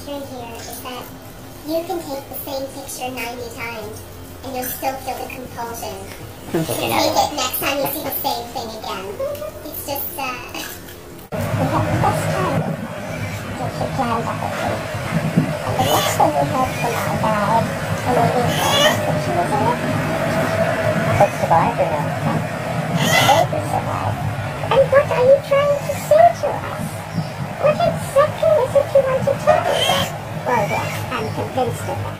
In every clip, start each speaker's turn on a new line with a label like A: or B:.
A: feature in here is that you can take the same picture 90 times and you'll still feel the compulsion to take it next time you see the same thing again. It's just, we had the best time to plan that thing. And the next thing we heard from our guide, and we didn't know that she was in it.
B: But survived or not?
A: Baby survived. And what are you trying to say to us? What exactly is it you want to tell us? Well, yes, I'm convinced of that.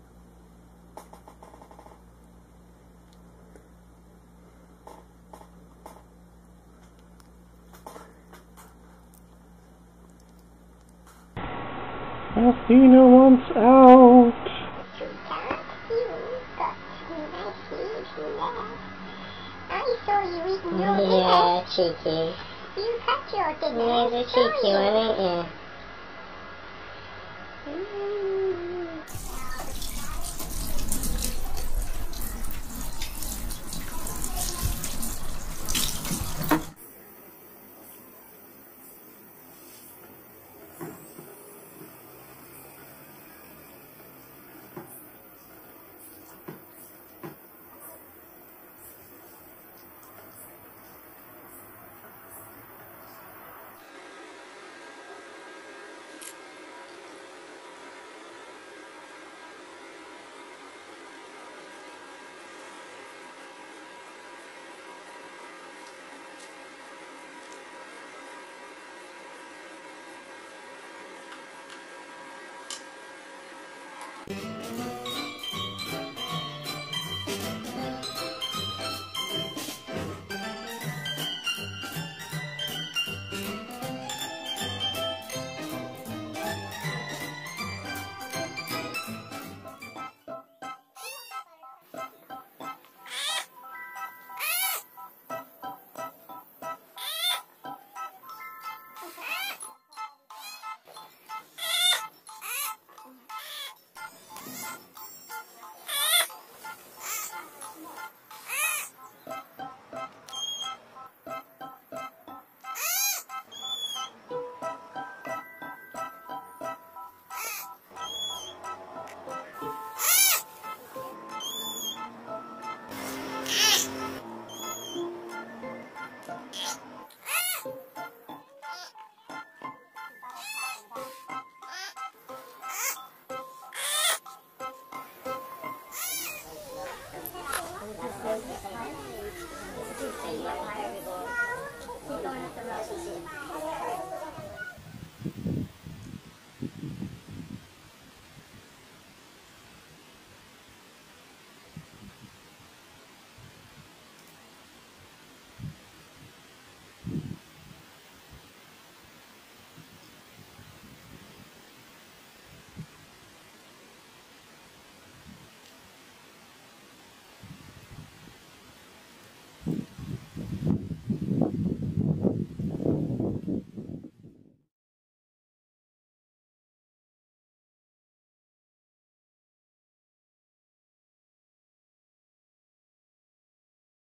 C: Athena wants out.
A: I saw you eating your dinner.
B: Yeah, cheeky.
A: You cut your dinner.
B: Yeah, the cheeky one, ain't you?
C: Thank you.